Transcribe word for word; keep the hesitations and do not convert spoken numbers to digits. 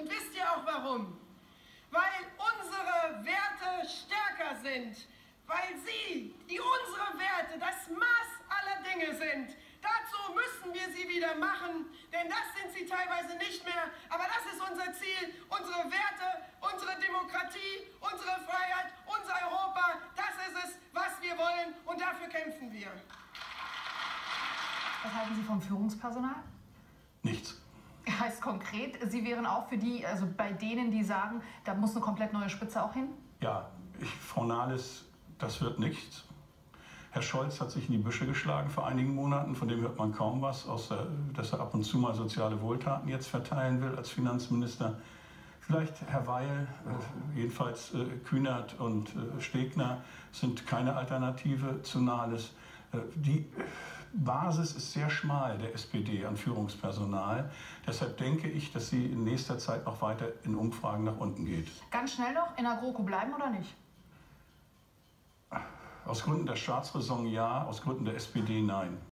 Und wisst ihr auch warum? Weil unsere Werte stärker sind. Weil sie, die unsere Werte, das Maß aller Dinge sind. Dazu müssen wir sie wieder machen, denn das sind sie teilweise nicht mehr. Aber das ist unser Ziel, unsere Werte, unsere Demokratie, unsere Freiheit, unser Europa. Das ist es, was wir wollen und dafür kämpfen wir. Was halten Sie vom Führungspersonal? Nichts. Heißt konkret, Sie wären auch für die, also bei denen, die sagen, da muss eine komplett neue Spitze auch hin? Ja, ich, Frau Nahles, das wird nichts. Herr Scholz hat sich in die Büsche geschlagen vor einigen Monaten, von dem hört man kaum was, außer dass er ab und zu mal soziale Wohltaten jetzt verteilen will als Finanzminister. Vielleicht Herr Weil, äh, jedenfalls äh, Kühnert und äh, Stegner sind keine Alternative zu Nahles. Äh, die Basis ist sehr schmal der S P D an Führungspersonal. Deshalb denke ich, dass sie in nächster Zeit noch weiter in Umfragen nach unten geht. Ganz schnell noch in der GroKo bleiben oder nicht? Aus Gründen der Staatsräson ja, aus Gründen der S P D nein.